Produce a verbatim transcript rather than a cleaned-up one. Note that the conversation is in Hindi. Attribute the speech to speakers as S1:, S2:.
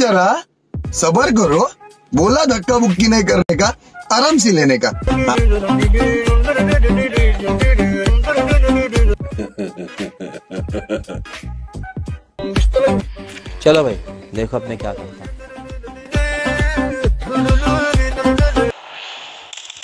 S1: जरा, सबर करो, बोला धक्का बुक्की नहीं करने का, आराम से लेने का।
S2: चलो भाई देखो अब मैं क्या करता हूँ।